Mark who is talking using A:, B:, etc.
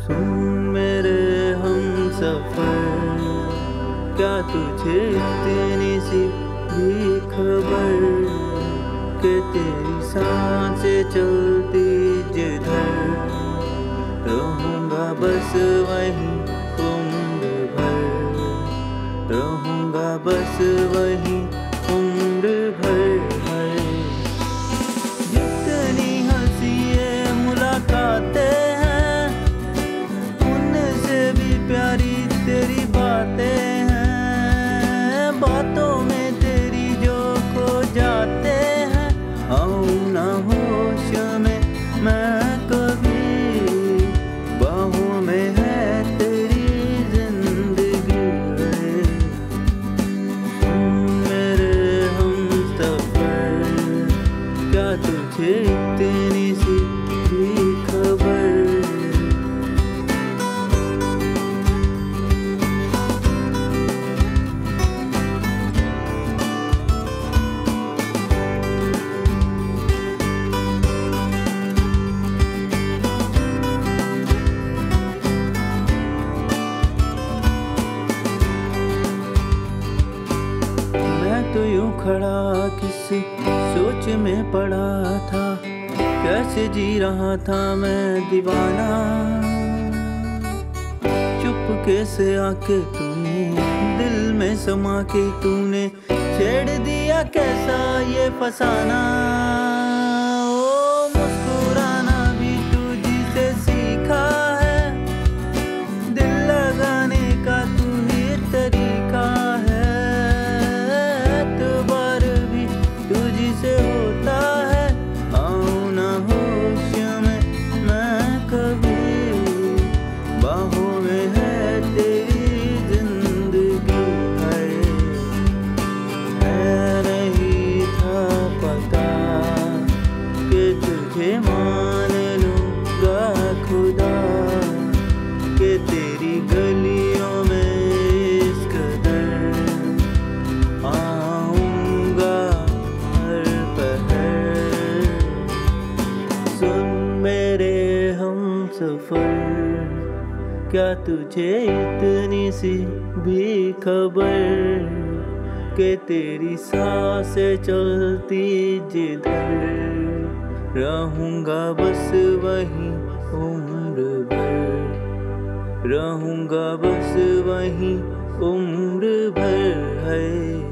A: सुन मेरे हमसफर, क्या तुझे इतनी सी भी खबर कि तेरी सांसें चलती जिधर, रहूँगा बस वहीं उम्र भर, रहूँगा बस वहीं उम्र भर है। जितनी हंसी ये मुलाकातें हैं, उनसे भी प्यारी तेरी बातें हैं। बातों में तेरी जो खो जाते हैं, आऊँ ना होश में मैं कभी, बाहों में है तेरी जिंदगी है। मेरे हमसफर, क्या तुझे इतनी सी भी खबर। तो यूं खड़ा किसी सोच में पड़ा था, कैसे जी रहा था मैं दीवाना। चुपके से आके तूने दिल में समा के तूने छेड़ दिया कैसा ये फसाना। ओ मुस्कुराना भी तुझी से सीखा है, दिल लगाने का तू ही तरीका है। से होता है, आऊँ ना होश में मैं कभी, बाहों में है तेरी जिंदगी है। नहीं था पता कि तुझे मान लूँगा खुदा, कि तेरी गलियों में इस कदर आऊँगा। मेरे हमसफर, क्या तुझे इतनी सी भी खबर कि तेरी सांसें चलती जिधर, रहूँगा बस वहीं उम्र भर, रहूँगा बस वहीं उम्र भर है।